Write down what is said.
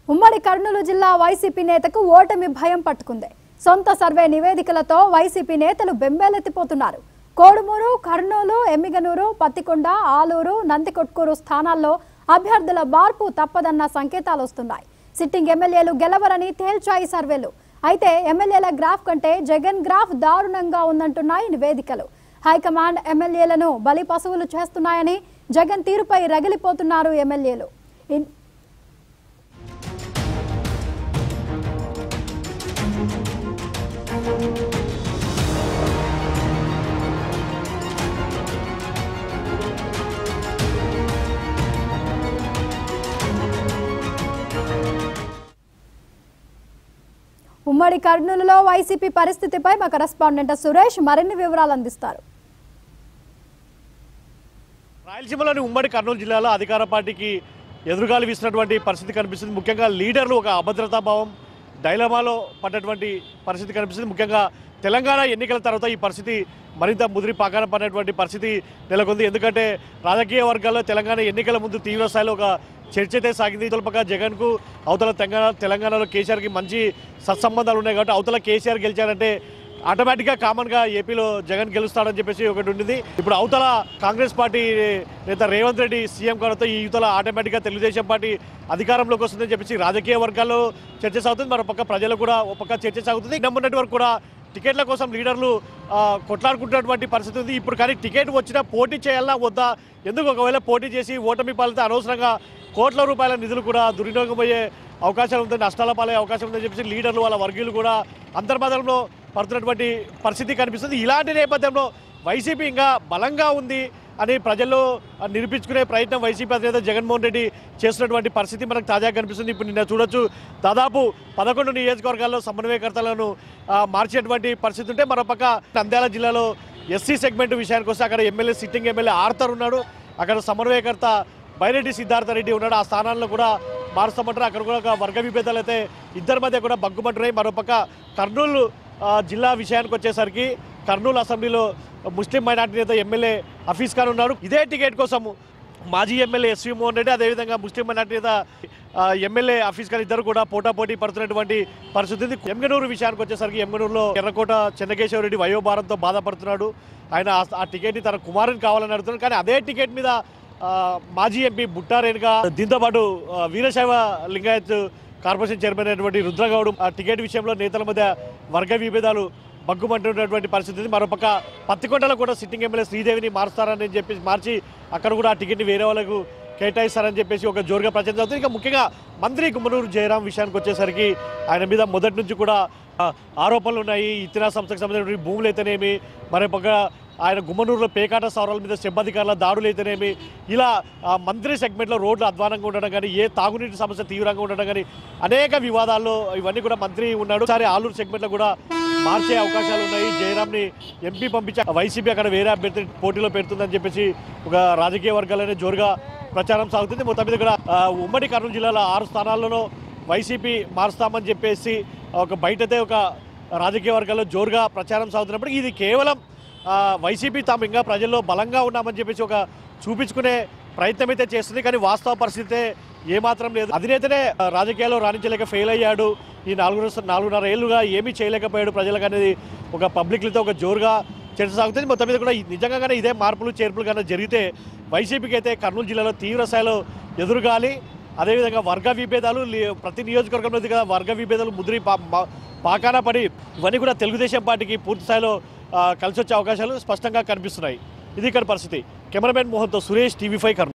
ఉమ్మడి కర్నూలు జిల్లా వైసీపీ నేతకు ఓటమి భయం పట్టుకుంది. సొంత సర్వే నివేదికలతో వైసీపీ నేతలు బెంబేలెత్తిపోతున్నారు. కోడుమూరు, కర్నూలు, ఎమ్మిగనూరు, పత్తికొండ, ఆలూరు, నందికొట్కూరు స్థానాల్లో అభ్యర్థుల మార్పు తప్పదన్న సంకేతాలు వస్తున్నాయి. సిట్టింగ్ ఎమ్మెల్యేలు గెలవరని తేల్చాయి సర్వేలు. అయితే ఎమ్మెల్యేల గ్రాఫ్ కంటే జగన్ గ్రాఫ్ దారుణంగా ఉందంటున్నాయి నివేదికలు. హైకమాండ్ ఎమ్మెల్యేలను బలి పశువులు చేస్తున్నాయని జగన్ తీరుపై రగిలిపోతున్నారు ఎమ్మెల్యేలు. ఉమ్మడి కర్నూలులో వైసీపీ పరిస్థితిపై మా కరెస్పాండెంట్ సురేష్ మరిన్ని వివరాలు అందిస్తారు. రాయలసీమలోని ఉమ్మడి కర్నూలు జిల్లాలో అధికార పార్టీకి ఎదురుగాలి వీసినటువంటి పరిస్థితి కనిపిస్తుంది. ముఖ్యంగా లీడర్లు ఒక అభద్రతా భావం, డైలమాలో పడ్డటువంటి పరిస్థితి కనిపిస్తుంది. ముఖ్యంగా తెలంగాణ ఎన్నికల తర్వాత ఈ పరిస్థితి మరింత ముదిరి పాకాన పడినటువంటి పరిస్థితి నెలకొంది. ఎందుకంటే రాజకీయ వర్గాల్లో తెలంగాణ ఎన్నికల ముందు తీవ్ర స్థాయిలో ఒక చర్చ అయితే సాగింది. ఇతరుపక్క జగన్కు అవతల తెలంగాణలో కేసీఆర్కి మంచి సత్సంబంధాలు ఉన్నాయి కాబట్టి అవతల కేసీఆర్ గెలిచారంటే ఆటోమేటిక్గా కామన్గా ఏపీలో జగన్ గెలుస్తాడని చెప్పేసి ఒకటి ఉండింది. ఇప్పుడు అవతల కాంగ్రెస్ పార్టీ నేత రేవంత్ రెడ్డి సీఎం కావడంతో ఈ యువతల ఆటోమేటిక్గా తెలుగుదేశం పార్టీ అధికారంలోకి వస్తుందని చెప్పేసి రాజకీయ వర్గాల్లో చర్చ సాగుతుంది. మరో పక్క ప్రజలు కూడా ఒక పక్క చర్చ సాగుతుంది. నమ్మున్నటి వరకు కూడా టికెట్ల కోసం లీడర్లు కొట్లాడుకుంటున్నటువంటి పరిస్థితి ఉంది. ఇప్పుడు కానీ టికెట్ వచ్చినా పోటీ చేయాలన్నా వద్దా, ఎందుకు ఒకవేళ పోటీ చేసి ఓటమి పాలితే అనవసరంగా కోట్ల రూపాయల నిధులు కూడా దుర్వినియోగం అయ్యే అవకాశాలు ఉంటుంది, నష్టాల పాలయ్యే అవకాశం ఉందని చెప్పేసి లీడర్లు వాళ్ళ వర్గీయులు కూడా అంతర్మతంలో పడుతున్నటువంటి పరిస్థితి కనిపిస్తుంది. ఇలాంటి నేపథ్యంలో వైసీపీ ఇంకా బలంగా ఉంది అని ప్రజల్లో నిరూపించుకునే ప్రయత్నం వైసీపీ అధినేత జగన్మోహన్ రెడ్డి చేస్తున్నటువంటి పరిస్థితి మనకు తాజాగా కనిపిస్తుంది. ఇప్పుడు నిన్న చూడొచ్చు, దాదాపు 11 నియోజకవర్గాల్లో సమన్వయకర్తలను మార్చేటువంటి పరిస్థితి ఉంటే మరోపక్క నంద్యాల జిల్లాలో ఎస్సీ సెగ్మెంట్ విషయానికి వస్తే అక్కడ ఎమ్మెల్యే సిట్టింగ్ ఎమ్మెల్యే ఆర్థర్ ఉన్నాడు, అక్కడ సమన్వయకర్త బైరెడ్డి సిద్ధార్థ రెడ్డి ఉన్నాడు. ఆ స్థానాల్లో కూడా మారుస్తామంటారు. అక్కడ కూడా ఒక వర్గ విభేదాలు అయితే ఇద్దరి మధ్య కూడా బగ్గుమంటున్నాయి. మరోపక్క కర్నూలు జిల్లా విషయానికి వచ్చేసరికి కర్నూలు అసెంబ్లీలో ముస్లిం మైనార్టీ నేత ఎమ్మెల్యే హఫీజ్ ఖాన్ ఉన్నారు. ఇదే టికెట్ కోసం మాజీ ఎమ్మెల్యే ఎస్వి మోహన్ రెడ్డి, అదేవిధంగా ముస్లిం మైనార్టీ నేత ఎమ్మెల్యే హఫీజ్ ఖాన్ ఇద్దరు కూడా పోటాపోటీ పడుతున్నటువంటి పరిస్థితి ఉంది. ఎమ్మెనూరు విషయానికి వచ్చేసరికి ఎమ్మెనూరులో ఎర్రకోట చెన్నకేశ్వర రెడ్డి వయోభారంతో బాధపడుతున్నాడు. ఆయన ఆ టికెట్ని తన కుమారుని కావాలని అడుగుతున్నాడు. కానీ అదే టికెట్ మీద మాజీ ఎంపీ బుట్టారేణుగా, దీంతో పాటు వీరశైవ లింగాయత్ కార్పొరేషన్ చైర్మన్ అయినటువంటి రుద్రగౌడ్ ఆ టికెట్ విషయంలో నేతల మధ్య వర్గ విభేదాలు బగ్గుమంటున్నటువంటి పరిస్థితి. మరోపక్క పత్తికొండలో కూడా సిట్టింగ్ ఎమ్మెల్యే శ్రీదేవిని మారుస్తారని చెప్పేసి మార్చి అక్కడ కూడా ఆ టికెట్ని వేరే వాళ్ళకు కేటాయిస్తారని చెప్పేసి ఒక జోరుగా ప్రచారం అవుతుంది. ఇంకా ముఖ్యంగా మంత్రి గుమ్మనూరు జయరాం విషయానికి వచ్చేసరికి ఆయన మీద మొదటి నుంచి కూడా ఆరోపణలు ఉన్నాయి. ఇతర సంస్థకు సంబంధించిన భూములు అయితేనేమి, మరోపక్క ఆయన గుమ్మనూరులో పేకాట సౌరాల మీద సిబ్బందికారుల దాడులు అయితేనేమి, ఇలా మంత్రి సెగ్మెంట్లో రోడ్లు అధ్వానంగా ఉండడం కానీ, ఏ తాగునీటి సమస్య తీవ్రంగా ఉండడం కానీ అనేక వివాదాల్లో ఇవన్నీ కూడా మంత్రి ఉన్నాడు. సరే ఆలూరు సెగ్మెంట్లో కూడా మార్చే అవకాశాలు ఉన్నాయి. జయరాంని ఎంపీ పంపించి వైసీపీ అక్కడ వేరే అభ్యర్థి పోటీలో పెడుతుందని చెప్పేసి ఒక రాజకీయ వర్గాలనే జోరుగా ప్రచారం సాగుతుంది. మొత్తం మీద కూడా ఉమ్మడి కర్నూలు జిల్లాలో 6 స్థానాల్లోనూ వైసీపీ మారుస్తామని చెప్పేసి ఒక బయటతే ఒక రాజకీయ వర్గాల్లో జోరుగా ప్రచారం సాగుతున్నప్పుడు ఇది కేవలం వైసీపీ తాము ఇంకా ప్రజల్లో బలంగా ఉన్నామని చెప్పేసి ఒక చూపించుకునే ప్రయత్నం అయితే చేస్తుంది. కానీ వాస్తవ పరిస్థితే ఏమాత్రం లేదు. అధినేతనే రాజకీయాల్లో రాణించలేక ఫెయిల్ అయ్యాడు. ఈ 4.5 ఏళ్ళుగా ఏమీ చేయలేకపోయాడు ప్రజలకు అనేది ఒక పబ్లిక్లతో ఒక జోరుగా చర్చ సాగుతుంది. మొత్తం మీద కూడా నిజంగానే ఇదే మార్పులు చేర్పులు కన్నా జరిగితే వైసీపీకి అయితే కర్నూలు జిల్లాలో తీవ్ర స్థాయిలో ఎదురుగాలి, అదేవిధంగా వర్గ విభేదాలు ప్రతి నియోజకవర్గంలో కదా వర్గ విభేదాలు ముదిరి పాకాన పడి ఇవన్నీ కూడా తెలుగుదేశం పార్టీకి పూర్తి స్థాయిలో కలిసి వచ్చే అవకాశాలు స్పష్టంగా కనిపిస్తున్నాయి. ఇది ఇక్కడ పరిస్థితి. కెమెరామెన్ మోహన్తో సురేష్, TV5 కర్నూలు.